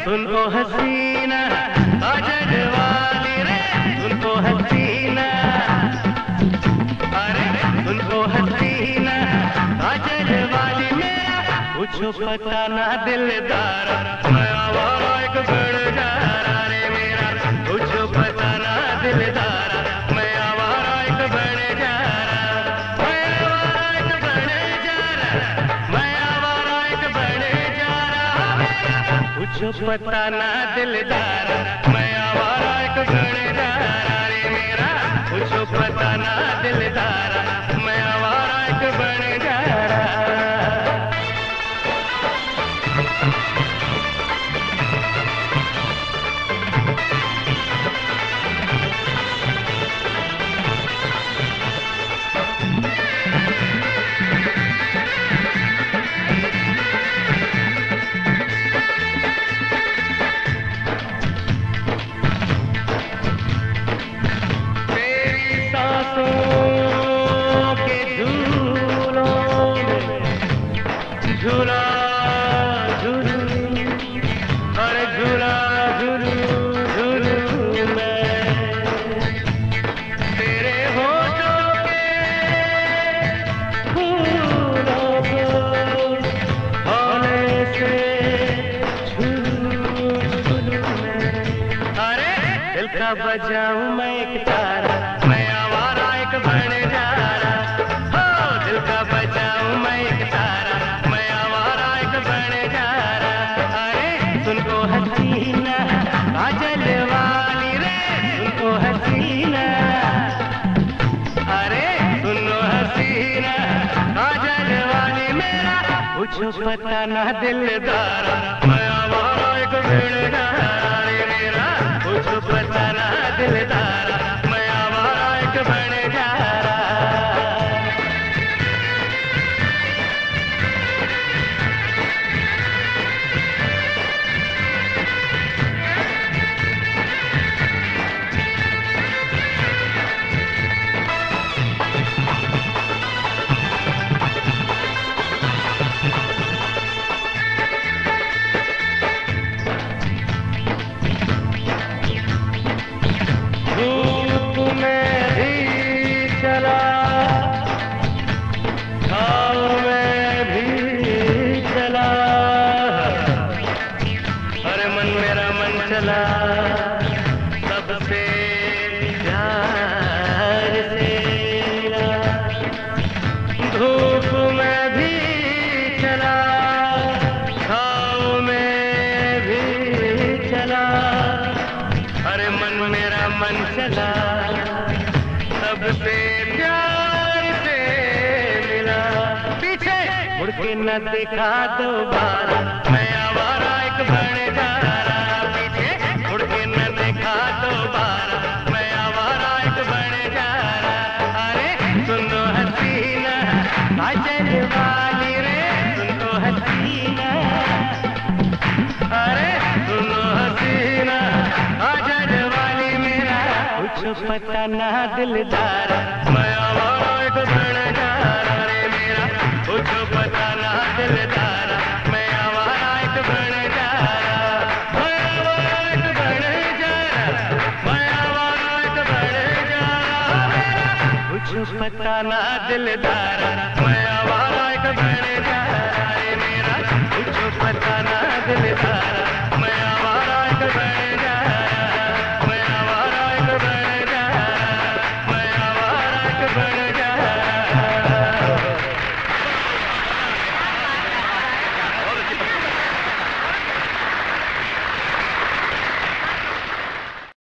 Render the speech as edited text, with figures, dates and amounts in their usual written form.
उनको हसीना अजद वाली रे, उनको हसीना, अरे उनको हसीना अजद वाली मेरा कुछ पता ना दिलदार, मैं आवारा एक बड़ जारा रे मेरा कुछ पता ना दिलदार, मैं आवारा एक बड़ जारा, मैं आवारा एक बड़ जारा, मैं आवारा एक बड़ जारा मेरा कुछ पता ना दिलदार, मैं आवारा एक बड़ जारा रे मेरा कुछ पता ना दिलदार, मैं आवारा एक बड़ जारा। झूला झूलू, अरे झूला झूलू झूलू मैं, तेरे होठों के फूलों को हौले से झूलू झूलू मैं, अरे दिल का बजाऊं मैं एक तारा, मैं आवारा एक बन जारा, हो दिल का बजाऊं मैं एक तारा, बन जारा, अरे सुनको हसीना काजल वाली रे, सुनको हसीना, अरे सुनो हसीना काजल वाली मेरा कुछ पता ना दिलदार, मैं आवारा एक बन जारा रे मेरा कुछ पता ना दिलदार, मैं आवारा एक बन जारा। सबसे प्यार से मिला, धूप में भी चला, छाँव में भी चला, अरे मन मेरा मन चला, सबसे प्यार से मिला, पीछे मुड़ के न देखा दोबारा, मैं आवारा एक बन जारा, दोबारा मैं आवारा एक बन जारा, अरे सुनो हसीना काजल वाली रे, सुनो हसीना, अरे सुनो हसीना काजल वाली मेरा कुछ पता ना दिलदार, मैं आवारा एक बन जारा रे मेरा कुछ पता ना दिलदार, मैं आवारा एक बन जारा, कुछ पता ना दिलदार, मैं आवारा एक बन जारा रे मेरा कुछ पता ना दिलदार, मैं आवारा एक बन